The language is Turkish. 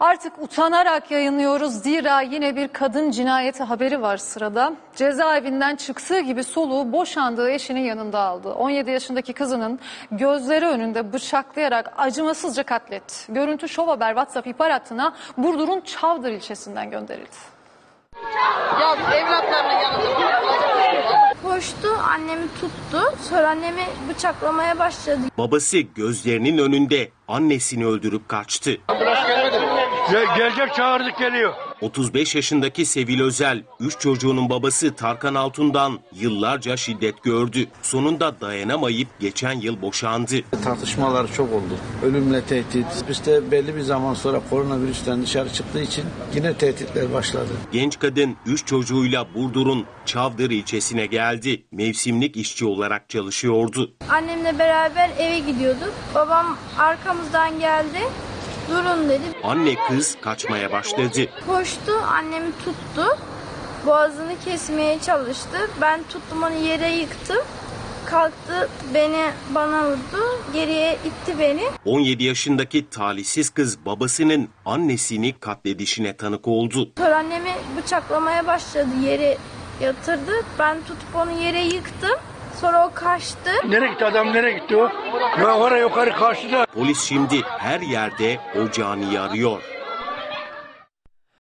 Artık utanarak yayınlıyoruz. Zira yine bir kadın cinayeti haberi var sırada. Cezaevinden çıktığı gibi soluğu boşandığı eşinin yanında aldı. 17 yaşındaki kızının gözleri önünde bıçaklayarak acımasızca katletti. Görüntü Şov Haber WhatsApp ihbar hattına Burdur'un Çavdır ilçesinden gönderildi. Ya evlatlarının yanında koştu, annemi tuttu, sonra annemi bıçaklamaya başladı. Babası gözlerinin önünde annesini öldürüp kaçtı. Ambulans gelmedi mi? Gelecek, çağırdık, geliyor. 35 yaşındaki Sevil Özel, 3 çocuğunun babası Tarkan Altun'dan yıllarca şiddet gördü. Sonunda dayanamayıp geçen yıl boşandı. Tartışmalar çok oldu. Ölümle tehdit. İşte belli bir zaman sonra koronavirüsten dışarı çıktığı için yine tehditler başladı. Genç kadın 3 çocuğuyla Burdur'un Çavdır ilçesine geldi. Mevsimlik işçi olarak çalışıyordu. Annemle beraber eve gidiyorduk. Babam arkamızdan geldi. Durun dedi. Anne kız kaçmaya başladı. Koştu, annemi tuttu. Boğazını kesmeye çalıştı. Ben tuttum onu, yere yıktım. Kalktı, bana vurdu. Geriye itti beni. 17 yaşındaki talihsiz kız babasının annesini katledişine tanık oldu. Sonra annemi bıçaklamaya başladı. Yere yatırdı. Ben tutup onu yere yıktım. Sonra o kaçtı. Nereye gitti adam, nereye gitti o? Ya oraya yukarı karşıda. Polis şimdi her yerde o caniyi arıyor.